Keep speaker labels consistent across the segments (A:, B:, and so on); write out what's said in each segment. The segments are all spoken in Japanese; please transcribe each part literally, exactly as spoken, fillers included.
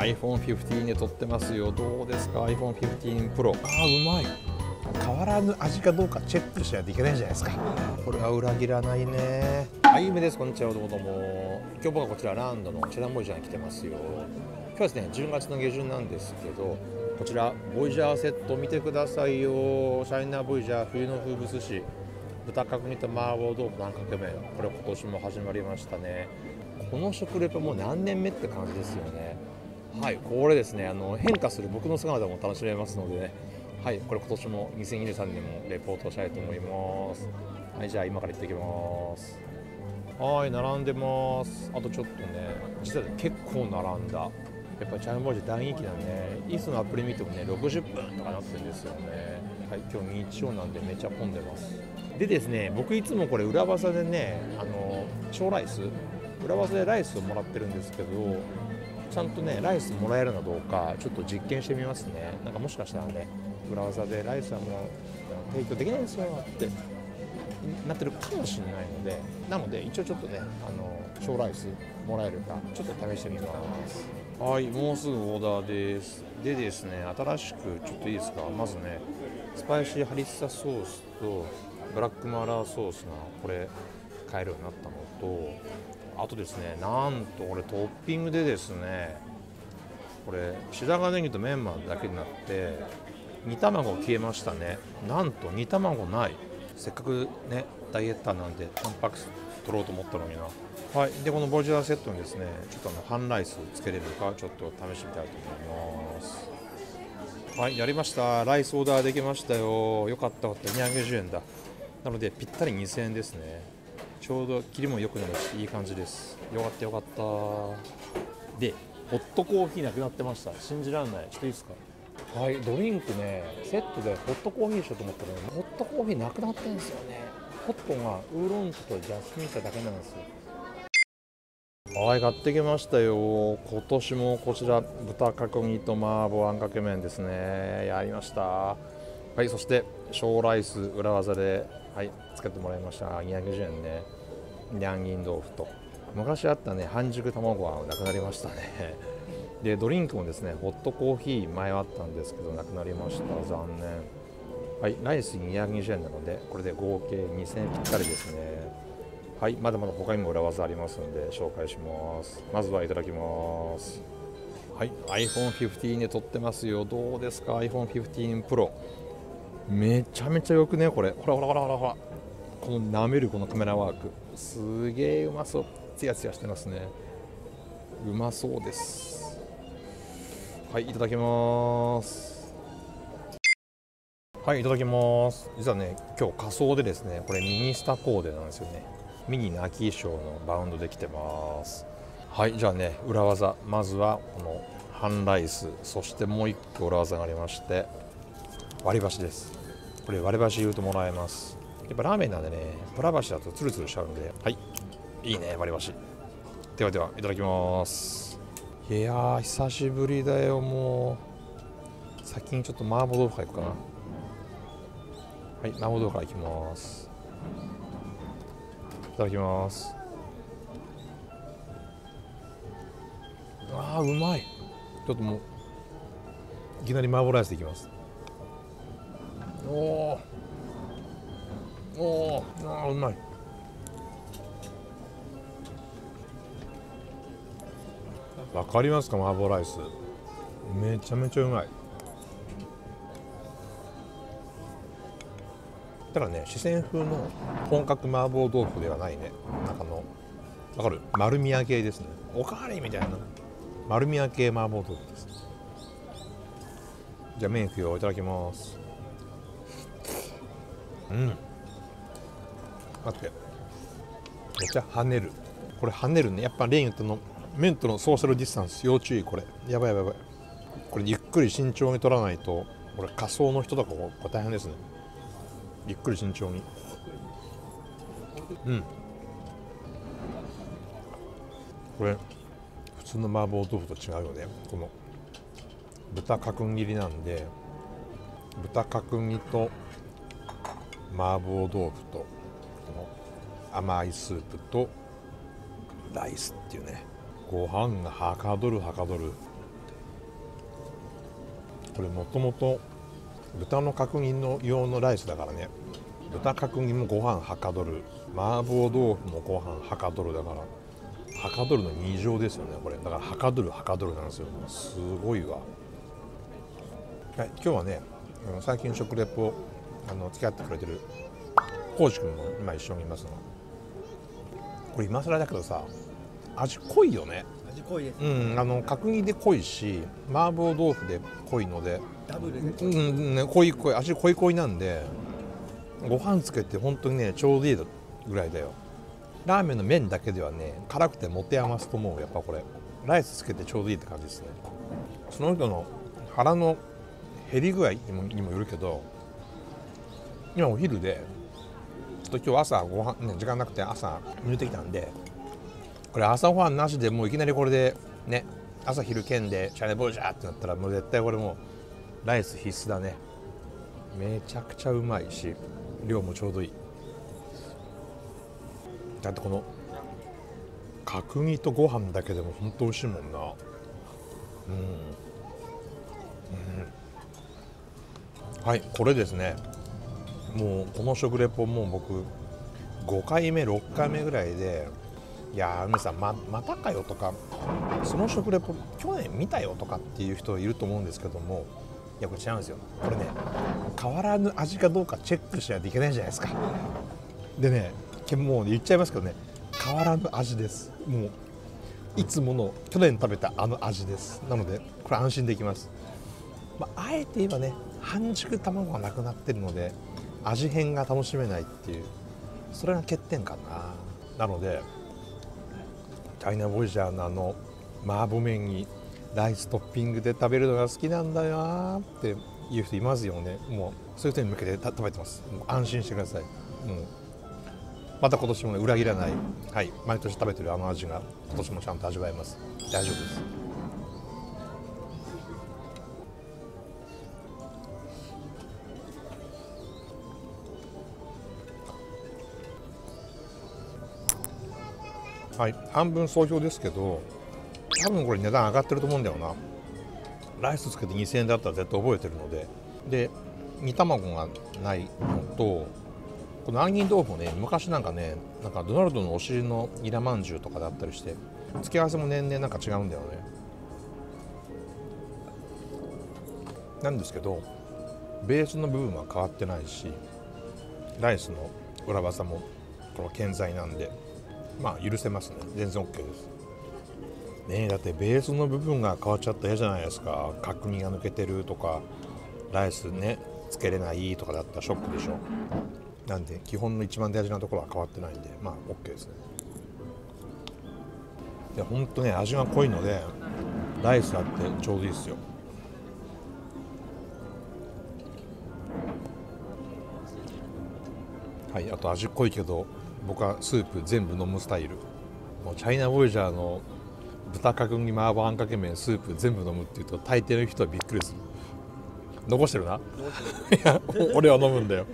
A: アイフォンフィフティーン で撮ってますよ。どうですか アイフォンフィフティーン プロ。あーうまい。変わらぬ味かどうかチェックしないといけないじゃないですか。これは裏切らないね。はい、ゆめです。こんにちは。どうもどうも。今日僕はこちらランドのチェダーボイジャーに来てますよ。今日はですね、じゅうがつの下旬なんですけど、こちらボイジャーセット見てくださいよ。シャイナーボイジャー冬の風物詩、豚角煮と麻婆豆腐のあんかけ麺、これ今年も始まりましたね。この食レポもう何年目って感じですよね。はい、これですね、あの変化する僕の姿も楽しめますのでね。はい、これ今年もにせんにじゅうさんねんもレポートしたいと思います。はい、じゃあ今から行ってきます。はい、並んでます。あとちょっとね、実は結構並んだ。やっぱりチャイムボイジ大人気なんで、いつのアプリ見てもね、ろくじゅっぷんとかなってるんですよね。はい、今日日曜なんでめっちゃ混んでます。でですね、僕いつもこれ裏技でね、あの小ライス、裏技でライスをもらってるんですけど、ちゃんとねライスもらえるのどうかちょっと実験してみますね。なんかもしかしたらね、裏技でライスはもう提供できないんですよってなってるかもしれないので、なので一応ちょっとね、あの小ライスもらえるかちょっと試してみます。はい、もうすぐオーダーです。でですね、新しくちょっといいですか。まずね、スパイシーハリッサソースとブラックマーラーソースがこれ買えるようになったのと、あとですね、なんとこれトッピングでですね、これ白髪ネギとメンマだけになって煮卵消えましたね。なんと煮卵ない。せっかくねダイエッターなんでタンパク質取ろうと思ったのにな。はい、でこのボイジャーセットにですね、ちょっとあの半ライスつけれるかちょっと試してみたいと思います。はい、やりました。ライスオーダーできましたよ。よかったよかった。にひゃくきゅうじゅうえんだ。なのでぴったりにせんえんですね。ちょうど切りも良くなるしいい感じです。よかったよかった。でホットコーヒーなくなってました。信じられない。ちょっといいですか。はい、ドリンクね、セットでホットコーヒーしようと思ったら、ね、ホットコーヒーなくなってんですよね。ホットがウーロン茶とジャスミン茶だけなんですよ。はい、買ってきましたよ。今年もこちら豚角煮と麻婆あんかけ麺ですね。やりました。はい、そして小ライス裏技で、はい、つけてもらいました。にひゃくきゅうじゅうえんね。ニャンギン豆腐と昔あったね半熟卵はなくなりましたね。でドリンクもですね、ホットコーヒー前はあったんですけどなくなりました。残念。はい、ライスにひゃくにじゅうえんなのでこれで合計にせんえんぴったりですね。はい、まだまだ他にも裏技ありますので紹介します。まずはいただきます。はい、アイフォンフィフティーン で撮ってますよ。どうですか アイフォンフィフティーン プロ。めちゃめちゃよくねこれ。ほらほらほらほらほら、この舐めるこのカメラワークすげえうまそう。ツヤツヤしてますね。うまそうです。はい、いただきます。はい、いただきます。実はね今日仮装でですね、これミニスタコーデなんですよね。ミニの秋衣装のバウンドできてます。はい、じゃあね裏技、まずはこの半ライス、そしてもう一個裏技がありまして割り箸です。これ割り箸言うともらえます。やっぱラーメンなんでね、プラ箸だとツルツルしちゃうんで、はい、いいね割り箸。ではではいただきます。いやー久しぶりだよ。もう先にちょっと麻婆豆腐からいくかな。はい、麻婆豆腐からいきます。いただきます。あーうまい。ちょっともういきなり麻婆ライスでいきます。おーおー、あーうまい。わかりますか麻婆ライス。めちゃめちゃうまい。ただね四川風の本格麻婆豆腐ではないね。なんかのわかる丸宮系ですね。おかわりみたいな丸宮系麻婆豆腐です。じゃあ麺いくよ。いただきます。うん、待って、めっちゃ跳ねる。これ跳ねるね。やっぱレインとの麺とのソーシャルディスタンス要注意。これやばいやばいやばい。これゆっくり慎重に取らないと、これ仮想の人とかこれ大変ですね。ゆっくり慎重に。うん、これ普通の麻婆豆腐と違うよね。この豚角切りなんで、豚角煮と麻婆豆腐とこの甘いスープとライスっていうね、ご飯がはかどるはかどる。 これもともと豚の角煮の用のライスだからね。豚角煮もご飯はかどる、麻婆豆腐もご飯はかどるだから、はかどるのに乗ですよねこれ。だからはかどるはかどるなんですよ。すごいわ。はい、今日はね、最近食レポあの付き合ってくれてるコウジ君も今一緒にいますの。これ今更だけどさ、味濃いよね。
B: 味濃いです、
A: うん、あの角煮で濃いし、麻婆豆腐で濃いので、
B: ダブルで
A: うん、ね、濃い濃い、味濃い濃いなんで、ご飯つけて本当にねちょうどいいぐらいだよ。ラーメンの麺だけではね辛くて持て余すと思う。やっぱこれライスつけてちょうどいいって感じですね。その人の腹の減り具合にもにもよるけど、今お昼でちょっと今日朝ご飯、ね、時間なくて朝抜いてきたんで、これ朝ごはんなしでもういきなりこれでね、朝昼兼でチャレボージャーってなったらもう絶対これもうライス必須だね。めちゃくちゃうまいし量もちょうどいい。だってこの角煮とご飯だけでも本当美味しいもんな。うん、うん、はい、これですね。もうこの食レポもう僕ごかいめろっかいめぐらいで、いやー梅さん ま, またかよとか、その食レポ去年見たよとかっていう人いると思うんですけども、いやこれ違うんですよ。これね変わらぬ味かどうかチェックしないといけないじゃないですか。でね、もう言っちゃいますけどね、変わらぬ味です。もういつもの去年食べたあの味です。なのでこれ安心できます。まあ、あえて言えばね半熟卵がなくなってるので味変が楽しめないっていう、それが欠点かな。なのでチャイナボイジャーのあの麻婆麺にライストッピングで食べるのが好きなんだよなっていう人いますよね。もうそういう人に向けて食べてます。もう安心してください。もうまた今年も、ね、裏切らない、はい、毎年食べてるあの味が今年もちゃんと味わえます。大丈夫です。はい、半分総評ですけど、多分これ値段上がってると思うんだよな。ライスつけてにせんえんだったら絶対覚えてるので、で煮卵がないのと、この杏仁豆腐もね昔なんかね、なんかドナルドのお尻のニラまんじゅうとかだったりして、付け合わせも年々なんか違うんだよね。なんですけどベースの部分は変わってないし、ライスの裏技もこの健在なんで、まあ許せますね。全然 OK ですね。えだってベースの部分が変わっちゃったら嫌じゃないですか。角煮が抜けてるとかライスねつけれないとかだったらショックでしょ。なんで基本の一番大事なところは変わってないんで、まあ OK ですね。いやほんとね味が濃いのでライスあってちょうどいいですよ。はい、あと味濃いけど僕はスープ全部飲むスタイル。もうチャイナボイジャーの豚角煮麻婆あんかけ麺スープ全部飲むっていうと大抵の人はびっくりする。残してるな。いや俺は飲むんだよ。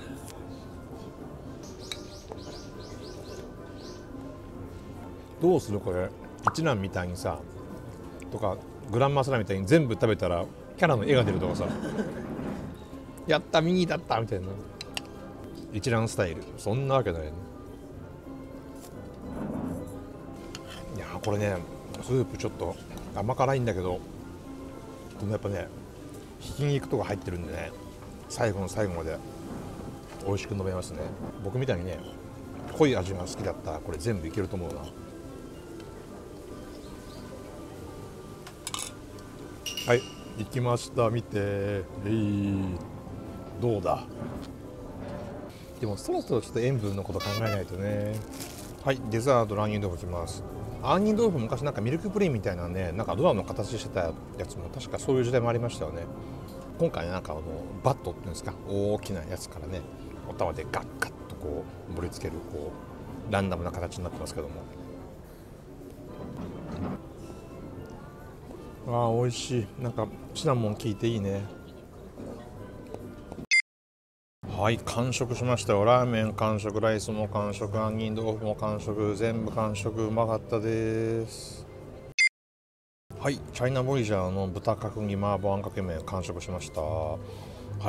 A: どうするこれ、一蘭みたいにさとかグランマスラみたいに全部食べたらキャラの絵が出るとかさやったミニだったみたいな、一蘭スタイル。そんなわけないね。いやこれねスープちょっと甘辛いんだけど、でもやっぱねひき肉とか入ってるんでね、最後の最後まで美味しく飲めますね。僕みたいにね濃い味が好きだったらこれ全部いけると思うな。はい、行きました。見て、えい、どうだ。でもそろそろちょっと塩分のこと考えないとね。はい、デザート杏仁豆腐いきます。杏仁豆腐昔なんかミルクプリンみたいなね、なんかドアの形してたやつも確かそういう時代もありましたよね。今回なんかあのバットっていうんですか、大きなやつからねお玉でガッガッとこう盛り付けるこうランダムな形になってますけども、あー美味しい。なんかシナモン効いていいね。はい、完食しましたよ。ラーメン完食、ライスも完食、杏仁豆腐も完食、全部完食。うまかったです。 はい、チャイナボイジャーの豚角煮麻婆あんかけ麺完食しました。はい、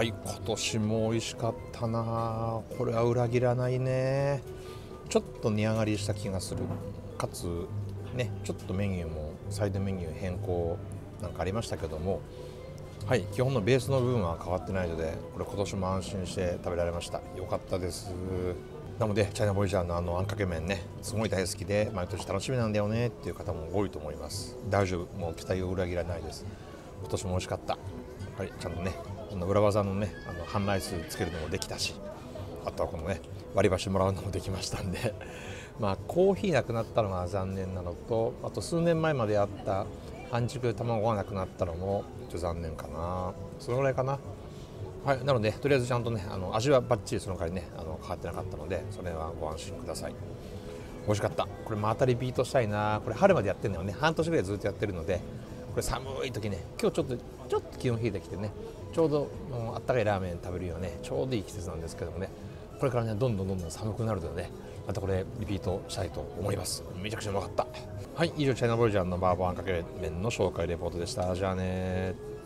A: 今年も美味しかったな。これは裏切らないね。ちょっと値上がりした気がする。かつね、ちょっとメニューもサイドメニュー変更なんかありましたけども、はい、基本のベースの部分は変わってないので、これ今年も安心して食べられました。良かったです。なのでチャイナボイジャーのあのあんかけ麺ね、すごい大好きで毎年楽しみなんだよねっていう方も多いと思います。大丈夫、もう期待を裏切らないです。今年も美味しかった。はい、ちゃんとね、この裏技のね、あの半ライスつけるのもできたし、あとはこのね割り箸もらうのもできましたんでまあコーヒーなくなったのが残念なのと、あと数年前まであった半熟卵がなくなったのもちょっと残念かな。そのぐらいかな。はい、なのでとりあえずちゃんとね、あの味はバッチリその代わりね、あの変わってなかったので、それはご安心ください。美味しかった。これまたリピートしたいな。これ春までやってるのよね。半年ぐらいずっとやってるので、これ寒い時ね、今日ちょっとちょっと気温冷えてきてね、ちょうどあったかいラーメン食べるよね、ちょうどいい季節なんですけどもね、これからねどんどんどんどん寒くなるのでね、またこれリピートしたいと思います。めちゃくちゃうまかった。はい、以上チャイナボイジャーのバーボーあんかけ麺の紹介レポートでした。じゃあね。